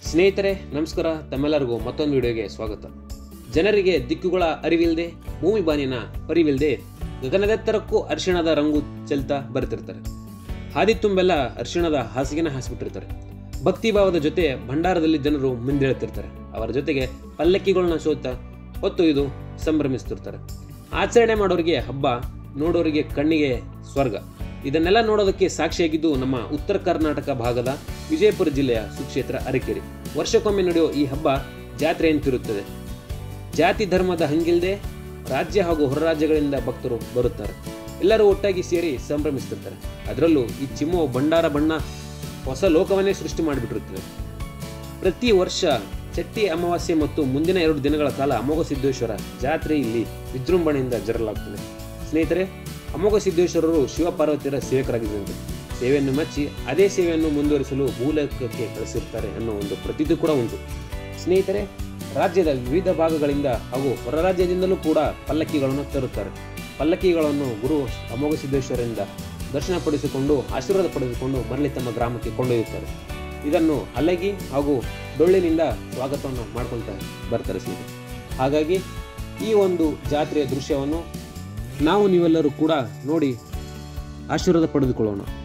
ಸ್ನೇಹಿತರೆ ನಮಸ್ಕಾರ, ತಮ್ಮೆಲ್ಲರಿಗೂ ಮತ್ತೊಂದು ವಿಡಿಯೋಗೆ ಸ್ವಾಗತ. ಜನರಿಗೆ ದಿಕ್ಕುಗಳ ಅರಿವಿಲ್ಲದೆ, ಭೂಮಿ ಬಾನಿನ ಪರಿವಿಲ್ಲದೆ ಗಗನದೆತ್ತರಕ್ಕೂ ಅರಿಶಿಣದ ರಂಗು ಚೆಲ್ತಾ ಬರ್ತಿರ್ತಾರೆ. ಹಾದಿ ತುಂಬೆಲ್ಲ ಅರಿಶಿಣದ ಹಾಸಿಗೆನ ಹಾಸಿಬಿಟ್ಟಿರ್ತಾರೆ. ಭಕ್ತಿಭಾವದ ಜೊತೆ ಭಂಡಾರದಲ್ಲಿ ಜನರು ಮುಂದೇಳ್ತಿರ್ತಾರೆ. ಅವರ ಜೊತೆಗೆ ಪಲ್ಲಕ್ಕಿಗಳನ್ನ ಹೊತ್ತು ಇದು ಸಂಭ್ರಮಿಸ್ತಿರ್ತಾರೆ. ಆಚರಣೆ ಮಾಡೋರಿಗೆ ಹಬ್ಬ, ನೋಡೋರಿಗೆ ಕಣ್ಣಿಗೆ ಸ್ವರ್ಗ. ಇದನ್ನೆಲ್ಲ ನೋಡೋದಕ್ಕೆ ಸಾಕ್ಷಿಯಾಗಿದ್ದು ನಮ್ಮ ಉತ್ತರ ಕರ್ನಾಟಕ ಭಾಗದ ವಿಜಯಪುರ ಜಿಲ್ಲೆಯ ಸುಕ್ಷೇತ್ರ ಅರಕೆರೆ. ವರ್ಷಕ್ಕೊಮ್ಮೆ ನಡೆಯೋ ಈ ಹಬ್ಬ ಜಾತ್ರೆ ಅಂತಿರುತ್ತದೆ. ಜಾತಿ ಧರ್ಮದ ಹಂಗಿಲ್ಲದೆ ರಾಜ್ಯ ಹಾಗೂ ಹೊರ ರಾಜ್ಯಗಳಿಂದ ಭಕ್ತರು ಬರುತ್ತಾರೆ. ಎಲ್ಲರೂ ಒಟ್ಟಾಗಿ ಸೇರಿ ಸಂಭ್ರಮಿಸ್ತಿರ್ತಾರೆ. ಅದರಲ್ಲೂ ಈ ಚಿಮ್ಮೋ ಭಂಡಾರ ಬಣ್ಣ ಹೊಸ ಲೋಕವನ್ನೇ ಸೃಷ್ಟಿ ಮಾಡಿಬಿಟ್ಟಿರುತ್ತದೆ. ಪ್ರತಿ ವರ್ಷ ಚಟ್ಟಿ ಅಮಾವಾಸ್ಯೆ ಮತ್ತು ಮುಂದಿನ 2 ದಿನಗಳ ಕಾಲ ಅಮೋಘ ಸಿದ್ದೇಶ್ವರ ಜಾತ್ರೆ ಇಲ್ಲಿ ವಿಜೃಂಭಣೆಯಿಂದ ಜರಲಾಗ್ತದೆ. ಸ್ನೇಹಿತರೆ, ಅಮೋಘ ಸಿದ್ದೇಶ್ವರರು ಶಿವಪಾರ್ವತಿಯರ ಸೇವಕರಾಗಿದ್ದಂತೆ ಸೇವೆಯನ್ನು ಮೆಚ್ಚಿ ಅದೇ ಸೇವೆಯನ್ನು ಮುಂದುವರಿಸಲು ಭೂಲೋಕಕ್ಕೆ ಕಳಿಸಿರ್ತಾರೆ ಅನ್ನೋ ಒಂದು ಪ್ರತೀತಿ ಕೂಡ ಉಂಟು. ಸ್ನೇಹಿತರೆ, ರಾಜ್ಯದ ವಿವಿಧ ಭಾಗಗಳಿಂದ ಹಾಗೂ ಹೊರ ರಾಜ್ಯದಿಂದಲೂ ಕೂಡ ಪಲ್ಲಕ್ಕಿಗಳನ್ನು ತರುತ್ತಾರೆ. ಪಲ್ಲಕ್ಕಿಗಳನ್ನು ಗುರು ಅಮೋಘ ಸಿದ್ದೇಶ್ವರರಿಂದ ದರ್ಶನ ಪಡಿಸಿಕೊಂಡು ಆಶೀರ್ವಾದ ಪಡೆದುಕೊಂಡು ಮರಳಿ ತಮ್ಮ ಗ್ರಾಮಕ್ಕೆ ಕೊಂಡೊಯ್ಯುತ್ತಾರೆ. ಇದನ್ನು ಹಲಗಿ ಹಾಗೂ ಡೊಳ್ಳಿನಿಂದ ಸ್ವಾಗತವನ್ನು ಮಾಡ್ಕೊಳ್ತಾ ಬರ್ತಾರೆ ಸ್ನೇಹಿತರೆ. ಹಾಗಾಗಿ ಈ ಒಂದು ಜಾತ್ರೆಯ ದೃಶ್ಯವನ್ನು ನಾವು ನೀವೆಲ್ಲರೂ ಕೂಡ ನೋಡಿ ಆಶೀರ್ವಾದ ಪಡೆದುಕೊಳ್ಳೋಣ.